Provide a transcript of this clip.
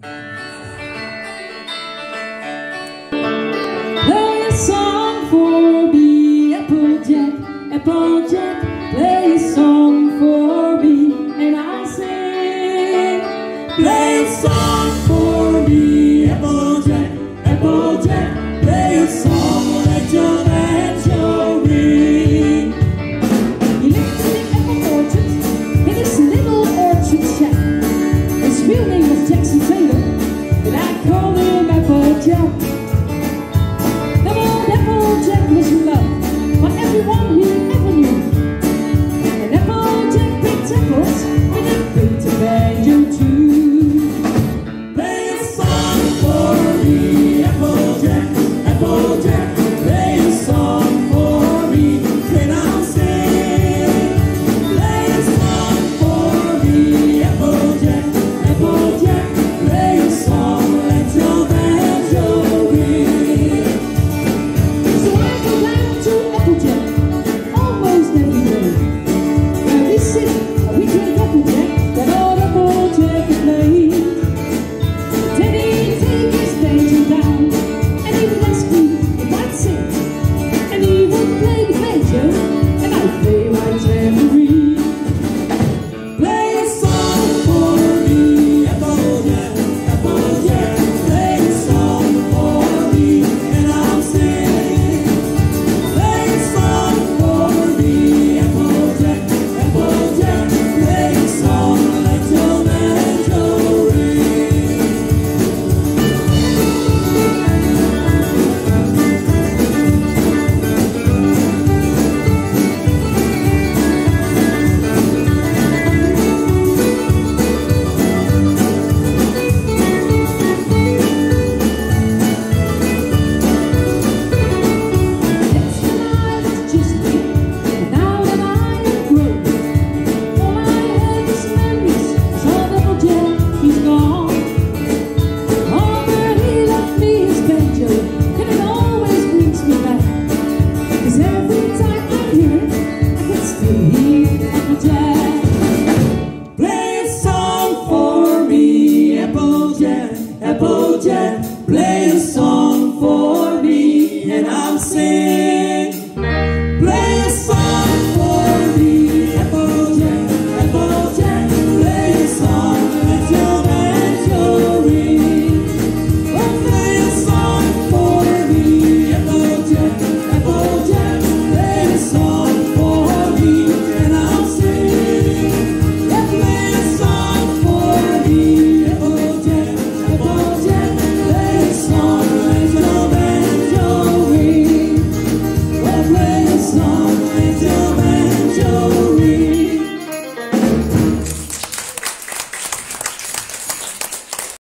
Play a song for me, Applejack, Applejack. Play a song for me, and I'll sing. Play a song for me, Applejack, Applejack. Play a song, let your banjo ring. He lived in the apple orchard, in his little orchard shack. His real name was Jackson Taylor, but I called him Applejack. Applejack was loved by everyone he ever knew. And Applejack picked apples and he picked a banjo too. Play a song for me, Applejack, Applejack. Play a song for me, then I'll sing. Play a song for me, Applejack, Applejack. Play a song, let your banjo ring. So I go down to Applejack almost every day. Where we sit and we drink Applejack, that old Applejack can play. Then he'd take his banjo down and he would ask me if I'd sit. And he would play the banjo and I'd play my tambourine. Play a song for me, Applejack, Applejack. Play a song for me and I'll sing. Play a song for me, Applejack, Applejack. Play a song, let your banjo ring. Yes, when I was just a kid, but now that I am grown, all I have is memories. So Applejack, he's gone. Oh, where he left me his banjo, and it always brings me back. 'Cause every time I hear it, I can still hear Applejack. Play a song for me, Applejack, Applejack. Play